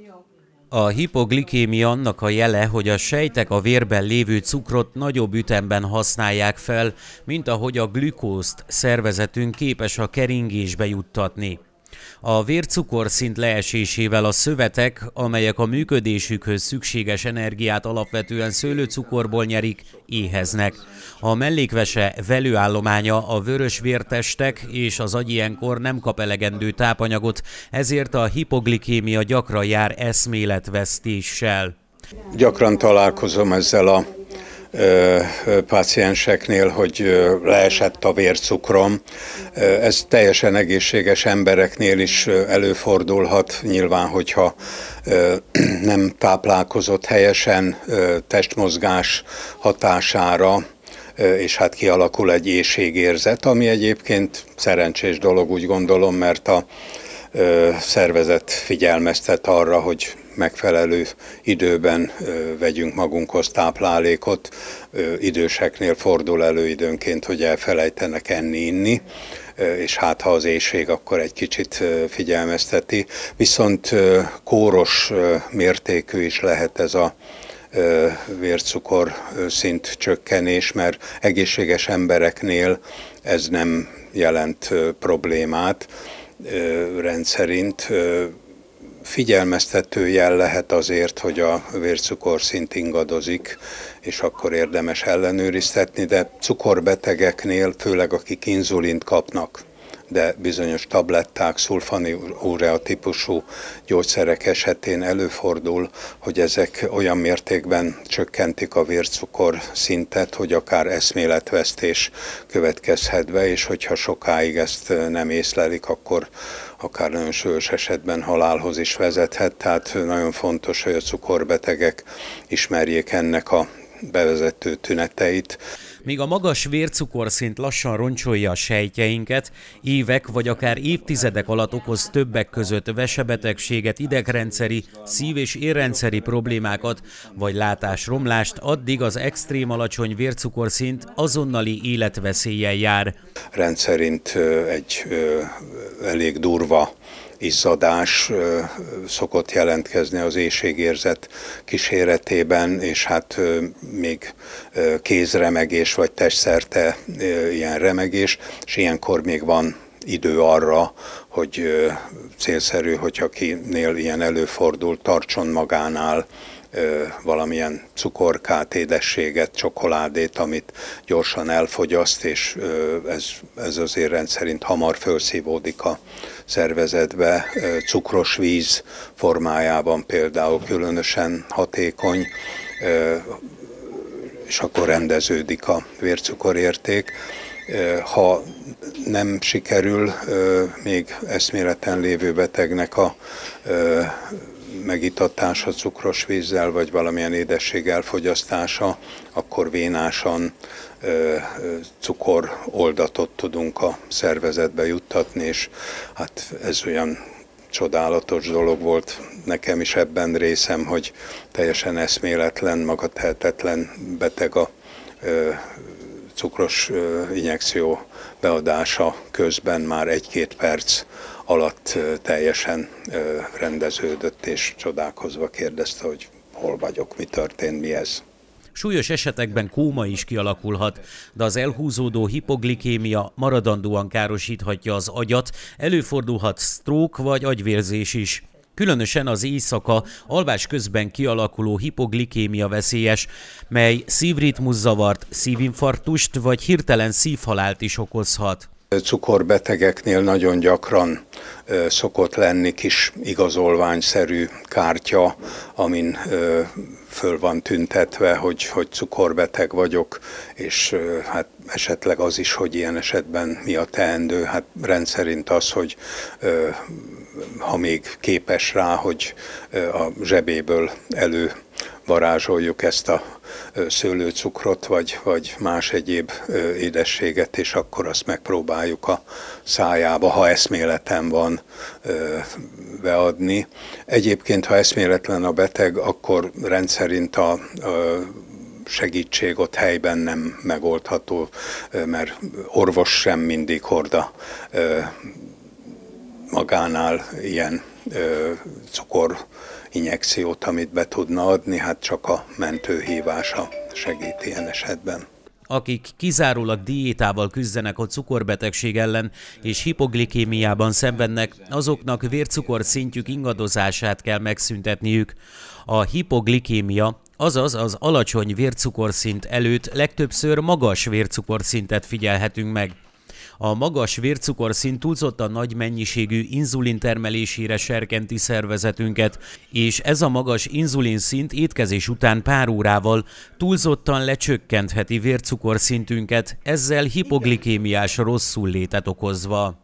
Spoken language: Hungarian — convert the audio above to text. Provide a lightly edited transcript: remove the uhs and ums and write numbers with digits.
A hipoglikémia annak a jele, hogy a sejtek a vérben lévő cukrot nagyobb ütemben használják fel, mint ahogy a glükózt szervezetünk képes a keringésbe juttatni. A vércukorszint leesésével a szövetek, amelyek a működésükhöz szükséges energiát alapvetően szőlőcukorból nyerik, éheznek. A mellékvese velőállománya, a vörös vértestek és az agy ilyenkor nem kap elegendő tápanyagot, ezért a hipoglikémia gyakran jár eszméletvesztéssel. Gyakran találkozom ezzel a pácienseknél, hogy leesett a vércukrom. Ez teljesen egészséges embereknél is előfordulhat, nyilván, hogyha nem táplálkozott helyesen testmozgás hatására, és hát kialakul egy éhségérzet, ami egyébként szerencsés dolog, úgy gondolom, mert a szervezet figyelmeztet arra, hogy megfelelő időben vegyünk magunkhoz táplálékot. Időseknél fordul elő időnként, hogy elfelejtenek enni-inni, és hát ha az éhség, akkor egy kicsit figyelmezteti. Viszont kóros mértékű is lehet ez a vércukor szint csökkenés, mert egészséges embereknél ez nem jelent problémát rendszerint. Figyelmeztető jel lehet azért, hogy a vércukorszint ingadozik, és akkor érdemes ellenőriztetni, de cukorbetegeknél, főleg akik inzulint kapnak, de bizonyos tabletták, szulfonilurea típusú gyógyszerek esetén előfordul, hogy ezek olyan mértékben csökkentik a vércukor szintet, hogy akár eszméletvesztés következhet be, és hogyha sokáig ezt nem észlelik, akkor akár nagyon súlyos esetben halálhoz is vezethet. Tehát nagyon fontos, hogy a cukorbetegek ismerjék ennek a bevezető tüneteit. Míg a magas vércukorszint lassan roncsolja a sejtjeinket, évek vagy akár évtizedek alatt okoz többek között vesebetegséget, idegrendszeri, szív- és érrendszeri problémákat vagy látásromlást, addig az extrém alacsony vércukorszint azonnali életveszéllyel jár. Rendszerint egy elég durva izzadás szokott jelentkezni az éhségérzet kíséretében, és hát még kézremegés vagy testszerte ilyen remegés, és ilyenkor még van idő arra, hogy célszerű, hogy akinél ilyen előfordul, tartson magánál valamilyen cukorkát, édességet, csokoládét, amit gyorsan elfogyaszt, és ez azért rendszerint hamar felszívódik a szervezetbe. Cukros víz formájában például különösen hatékony, és akkor rendeződik a vércukorérték. Ha nem sikerül még eszméleten lévő betegnek a megitatása cukros vízzel, vagy valamilyen édesség elfogyasztása, akkor vénásan cukoroldatot tudunk a szervezetbe juttatni, és hát ez olyan csodálatos dolog volt nekem is ebben részem, hogy teljesen eszméletlen, magatehetetlen beteg a cukros injekció beadása közben már 1-2 perc alatt teljesen rendeződött, és csodálkozva kérdezte, hogy hol vagyok, mi történt, mi ez. Súlyos esetekben kóma is kialakulhat, de az elhúzódó hipoglikémia maradandóan károsíthatja az agyat, előfordulhat stroke vagy agyvérzés is. Különösen az éjszaka alvás közben kialakuló hipoglikémia veszélyes, mely szívritmuszavart, szívinfarktust vagy hirtelen szívhalált is okozhat. Cukorbetegeknél nagyon gyakran szokott lenni kis igazolványszerű kártya, amin föl van tüntetve, hogy cukorbeteg vagyok, és hát esetleg az is, hogy ilyen esetben mi a teendő. Hát rendszerint az, hogy ha még képes rá, hogy a zsebéből elővarázsoljuk ezt a szőlőcukrot, vagy más egyéb édességet, és akkor azt megpróbáljuk a szájába, ha eszméleten van, beadni. Egyébként, ha eszméletlen a beteg, akkor rendszerint a segítség ott helyben nem megoldható, mert orvos sem mindig horda magánál ilyen cukorinjekciót, amit be tudna adni, hát csak a mentőhívása segít ilyen esetben. Akik kizárólag diétával küzdenek a cukorbetegség ellen és hipoglikémiában szenvednek, azoknak vércukorszintjük ingadozását kell megszüntetniük. A hipoglikémia, azaz az alacsony vércukorszint előtt legtöbbször magas vércukorszintet figyelhetünk meg. A magas vércukorszint túlzottan nagy mennyiségű inzulin termelésére serkenti szervezetünket, és ez a magas inzulinszint étkezés után pár órával túlzottan lecsökkentheti vércukorszintünket, ezzel hipoglikémiás rosszullétet okozva.